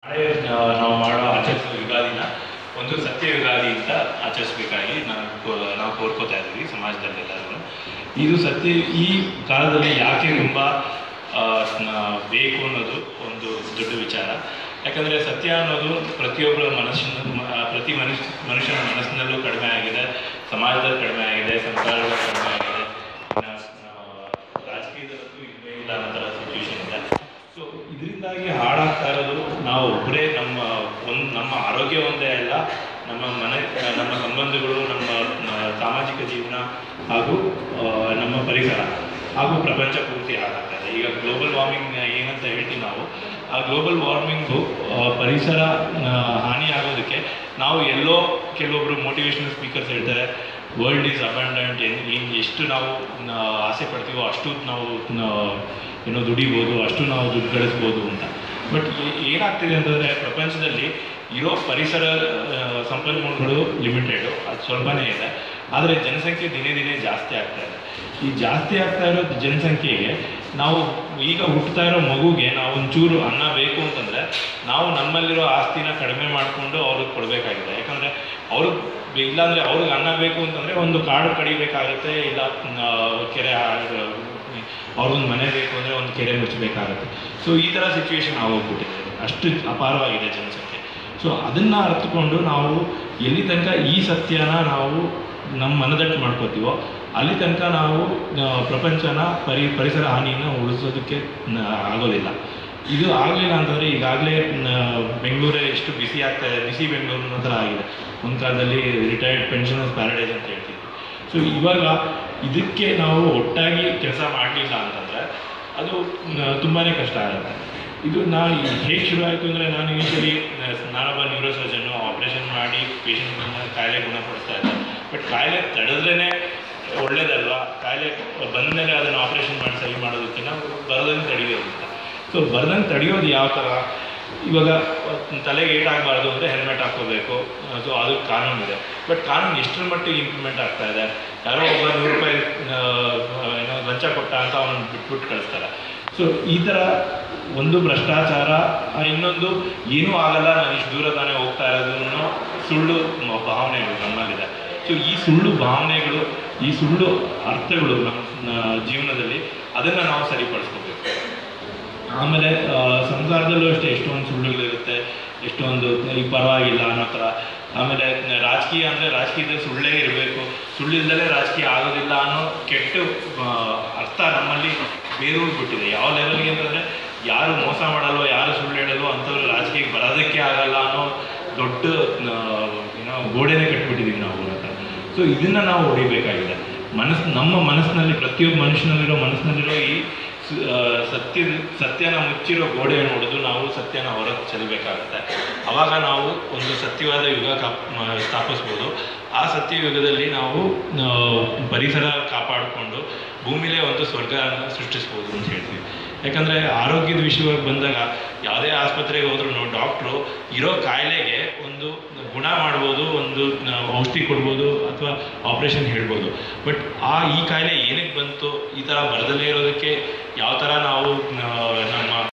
ನಾಳೆ ನಾವು ಮಾಡೋ ಆಚರಿಸೋ ಯುಗಾದಿನ ಒಂದು ಸತ್ಯ ಯುಗಾದಿ ಅಂತ ಆಚರಿಸಬೇಕಾಗಿ ನಾವು ಕೋರ್ಕೋತಾ ಇದ್ದೀವಿ ಸಮಾಜದಲ್ಲಿ ಎಲ್ಲರೂ. ಇದು ಸತ್ಯ ಈ ಕಾಲದಲ್ಲಿ ಯಾಕೆ ತುಂಬ ಬೇಕು ಅನ್ನೋದು ಒಂದು ದೊಡ್ಡ ವಿಚಾರ. ಯಾಕಂದರೆ ಸತ್ಯ ಅನ್ನೋದು ಪ್ರತಿಯೊಬ್ಬರ ಮನುಷ್ಯನ ಮನಸ್ಸಿನಲ್ಲೂ ಕಡಿಮೆ ಆಗಿದೆ, ಸಮಾಜದಲ್ಲಿ ಕಡಿಮೆ ಆಗಿದೆ, ಸರ್ಕಾರದಲ್ಲಿ ಕಡಿಮೆ ಆಗಿದೆ, ರಾಜಕೀಯದಲ್ಲೂ ಇಲ್ಲವೇ ಇಲ್ಲ ಅನ್ನೋ ಥರ ಸಿಚುವೇಶನ್ ಇದೆ. ಸೊ ಇದರಿಂದಾಗಿ ಹಾಳಾಗ್ತಾ ಇರೋದು ನಾವು ಒಬ್ಬರೇ, ನಮ್ಮ ಆರೋಗ್ಯ ಒಂದೇ ಅಲ್ಲ, ನಮ್ಮ ಸಂಬಂಧಗಳು, ನಮ್ಮ ಸಾಮಾಜಿಕ ಜೀವನ ಹಾಗೂ ನಮ್ಮ ಪರಿಸರ ಹಾಗೂ ಪ್ರಪಂಚ ಪೂರ್ತಿ ಹಾಳಾಗ್ತಾ ಇದೆ. ಈಗ ಗ್ಲೋಬಲ್ ವಾರ್ಮಿಂಗ್ ಏನಂತ ಹೇಳ್ತೀವಿ ನಾವು, ಆ ಗ್ಲೋಬಲ್ ವಾರ್ಮಿಂಗು ಪರಿಸರ ಹಾನಿ ಆಗೋದಕ್ಕೆ ನಾವು ಎಲ್ಲೋ ಕೆಲವೊಬ್ಬರು ಮೋಟಿವೇಶ್ನಲ್ ಸ್ಪೀಕರ್ಸ್ ಹೇಳ್ತಾರೆ ವರ್ಲ್ಡ್ ಈಸ್ ಅಬಂಡೆಂಟ್, ಎಷ್ಟು ನಾವು ಆಸೆ ಪಡ್ತೀವೋ ಅಷ್ಟು ನಾವು ದುಡಿಬೋದು, ಅಷ್ಟು ನಾವು ದುಡ್ಡು ಗಳಿಸ್ಬೋದು ಅಂತ. ಬಟ್ ಏನಾಗ್ತಿದೆ ಅಂತಂದರೆ ಪ್ರಪಂಚದಲ್ಲಿ ಇರೋ ಪರಿಸರ ಸಂಪನ್ಮೂಲಗಳು ಲಿಮಿಟೆಡು, ಅದು ಸ್ವಲ್ಪನೇ ಇದೆ. ಆದರೆ ಜನಸಂಖ್ಯೆ ದಿನೇ ದಿನೇ ಜಾಸ್ತಿ ಆಗ್ತಾ ಇದೆ. ಈ ಜಾಸ್ತಿ ಆಗ್ತಾ ಇರೋ ಜನಸಂಖ್ಯೆಗೆ ನಾವು ಈಗ ಹುಟ್ಟುತ್ತಾ ಇರೋ ಮಗುಗೆ ನಾವು ಒಂಚೂರು ಅನ್ನ ಬೇಕು ಅಂತಂದರೆ ನಾವು ನಮ್ಮಲ್ಲಿರೋ ಆಸ್ತಿನ ಕಡಿಮೆ ಮಾಡಿಕೊಂಡು ಅವ್ರಿಗೆ ಕೊಡಬೇಕಾಗಿದೆ. ಯಾಕಂದರೆ ಅವ್ರಿಗೆ ಇಲ್ಲಾಂದರೆ ಅವ್ರಿಗೆ ಅನ್ನ ಬೇಕು ಅಂತಂದರೆ ಒಂದು ಕಾಡು ಕಡಿಬೇಕಾಗುತ್ತೆ, ಇಲ್ಲ ಕೆರೆ ಅವ್ರಿಗೊಂದು ಮನೆ ಬೇಕು ಅಂದರೆ ಒಂದು ಕೆರೆ ಮುಚ್ಚಬೇಕಾಗುತ್ತೆ. ಸೊ ಈ ಥರ ಸಿಚುವೇಶನ್ ಆಗೋಗ್ಬಿಟ್ಟಿದೆ, ಅಷ್ಟು ಅಪಾರವಾಗಿದೆ ಜನಸಂಖ್ಯೆ. ಸೊ ಅದನ್ನು ಅರ್ಥಕೊಂಡು ನಾವು ಎಲ್ಲಿ ತನಕ ಈ ಸತ್ಯನ ನಾವು ನಮ್ಮ ಮನದಟ್ಟು ಮಾಡ್ಕೋತೀವೋ ಅಲ್ಲಿ ತನಕ ನಾವು ಪ್ರಪಂಚನ ಪರಿಸರ ಹಾನಿಯನ್ನು ಉಳಿಸೋದಕ್ಕೆ ಆಗೋದಿಲ್ಲ. ಇದು ಆಗಲಿಲ್ಲ ಅಂತಂದರೆ ಈಗಾಗಲೇ ಬೆಂಗಳೂರೇ ಎಷ್ಟು ಬಿಸಿ ಆಗ್ತಾಯಿದೆ, ಬಿಸಿ ಬೆಂಗಳೂರು ಅನ್ನೋ ಥರ ಆಗಿದೆ. ಒಂದು ಕಾಲದಲ್ಲಿ ರಿಟೈರ್ಡ್ ಪೆನ್ಷನರ್ಸ್ ಪ್ಯಾರಡೈಸ್ ಅಂತ ಹೇಳ್ತೀವಿ. ಸೊ ಇವಾಗ ಇದಕ್ಕೆ ನಾವು ಒಟ್ಟಾಗಿ ಕೆಲಸ ಮಾಡಲಿಲ್ಲ ಅಂತಂದರೆ ಅದು ತುಂಬಾ ಕಷ್ಟ ಆಗುತ್ತೆ. ಇದು ನಾನು ಹೇಗೆ ಶುರು ಆಯಿತು ಅಂದರೆ, ನಾನು ಯೂಶಲಿ ನಾನೊಬ್ಬ ನ್ಯೂರೋ ಸರ್ಜನ್ನು, ಆಪ್ರೇಷನ್ ಮಾಡಿ ಪೇಷಂಟ್ಗಳನ್ನ ಕಾಯಿಲೆ ಗುಣಪಡಿಸ್ತಾ ಇದ್ದೆ. ಬಟ್ ಕಾಯಿಲೆ ತಡೆದ್ರೇ ಒಳ್ಳೇದಲ್ವಾ, ಕಾಯಿಲೆ ಬಂದಮೇಲೆ ಅದನ್ನು ಆಪ್ರೇಷನ್ ಮಾಡಿ ಸರಿ ಮಾಡೋದಕ್ಕಿಂತ ಬರೋದನ್ನು ತಡೆಯೋದು ಅಂತ. ಸೊ ಬರೋದನ್ನು ತಡೆಯೋದು ಯಾವ ಥರ, ಇವಾಗ ತಲೆಗೆ ಏಟಾಗಬಾರ್ದು ಅಂದರೆ ಹೆಲ್ಮೆಟ್ ಹಾಕ್ಕೋಬೇಕು. ಸೊ ಅದು ಕಾನೂನಿದೆ. ಬಟ್ ಕಾನೂನು ಎಷ್ಟರ ಮಟ್ಟಿಗೆ ಇಂಪ್ಲಿಮೆಂಟ್ ಆಗ್ತಾ ಇದೆ, ಯಾರೋ ಒಬ್ಬ 100 ರೂಪಾಯಿ ಲಂಚ ಕೊಟ್ಟ ಅಂತ ಅವನು ಬಿಟ್ಬಿಟ್ಟು ಕಳಿಸ್ತಾರೆ. ಸೊ ಈ ಥರ ಒಂದು ಭ್ರಷ್ಟಾಚಾರ, ಇನ್ನೊಂದು ಏನೂ ಆಗಲ್ಲ, ನಾನು ಇಷ್ಟು ದೂರ ತಾನೇ ಹೋಗ್ತಾ ಇರೋದನ್ನು ಸುಳ್ಳು ಭಾವನೆಗಳು ನಮ್ಮಲ್ಲಿದೆ. ಸೊ ಈ ಸುಳ್ಳು ಭಾವನೆಗಳು, ಈ ಸುಳ್ಳು ಅರ್ಥಗಳು ನಮ್ಮ ಜೀವನದಲ್ಲಿ ಅದನ್ನು ನಾವು ಸರಿಪಡಿಸ್ಕೋಬೇಕು. ಆಮೇಲೆ ಸಂಸಾರದಲ್ಲೂ ಅಷ್ಟೇ ಎಷ್ಟೊಂದು ಸುಳ್ಳುಗಳಿರುತ್ತೆ, ಎಷ್ಟೊಂದು ಈಗ ಪರವಾಗಿಲ್ಲ ಅನ್ನೋ ಥರ. ಆಮೇಲೆ ರಾಜಕೀಯ ಅಂದರೆ ರಾಜಕೀಯದಲ್ಲಿ ಸುಳ್ಳೇ ಇರಬೇಕು, ಸುಳ್ಳಿಲ್ಲದಲೇ ರಾಜಕೀಯ ಆಗೋದಿಲ್ಲ ಅನ್ನೋ ಕೆಟ್ಟ ಅರ್ಥ ನಮ್ಮಲ್ಲಿ ಬೇರೂರ್ಬಿಟ್ಟಿದೆ. ಯಾವ ಲೆವೆಲ್ಗೆ ಅಂತಂದರೆ ಯಾರು ಮೋಸ ಮಾಡಲ್ವೋ, ಯಾರು ಸುಳ್ಳು ಹೇಳಲ್ವೋ ಅಂಥವ್ರು ರಾಜಕೀಯಕ್ಕೆ ಬರೋದಕ್ಕೆ ಆಗಲ್ಲ ಅನ್ನೋ ದೊಡ್ಡ ಗೋಡೆನೇ ಕಟ್ಬಿಟ್ಟಿದ್ದೀವಿ ನಾವು ಅಂತ. ಸೊ ಇದನ್ನು ನಾವು ಹೊಡಿಬೇಕಾಗಿದೆ. ನಮ್ಮ ಮನಸ್ಸಿನಲ್ಲಿ, ಪ್ರತಿಯೊಬ್ಬ ಮನಸ್ಸಿನಲ್ಲಿರೋ ಈ ಸತ್ಯನ ಮುಚ್ಚಿರೋ ಗೋಡೆಯನ್ನು ಹೊಡೆದು ನಾವು ಸತ್ಯನ ಹೊರಗೆ ಚೆಲ್ಲಬೇಕಾಗುತ್ತೆ. ಆವಾಗ ನಾವು ಒಂದು ಸತ್ಯವಾದ ಯುಗ ಸ್ಥಾಪಿಸ್ಬೋದು. ಆ ಸತ್ಯ ಯುಗದಲ್ಲಿ ನಾವು ಪರಿಸರ ಕಾಪಾಡಿಕೊಂಡು ಭೂಮಿಲೇ ಒಂದು ಸ್ವರ್ಗನ ಸೃಷ್ಟಿಸ್ಬೋದು ಅಂತ ಹೇಳ್ತೀವಿ. ಯಾಕಂದರೆ ಆರೋಗ್ಯದ ವಿಷಯವಾಗಿ ಬಂದಾಗ ಯಾವುದೇ ಆಸ್ಪತ್ರೆಗೆ ಹೋದ್ರೂ ಡಾಕ್ಟ್ರು ಇರೋ ಕಾಯಿಲೆಗೆ ಒಂದು ಗುಣ ಮಾಡ್ಬೋದು, ಒಂದು ಔಷಧಿ ಕೊಡ್ಬೋದು ಅಥವಾ ಆಪ್ರೇಷನ್ ಹೇಳ್ಬೋದು. ಬಟ್ ಈ ಕಾಯಿಲೆ ಏನಕ್ಕೆ ಬಂತು, ಈ ಥರ ಬರದಲ್ಲೇ ಇರೋದಕ್ಕೆ ಯಾವ ಥರ ನಾವು ನಮ್ಮ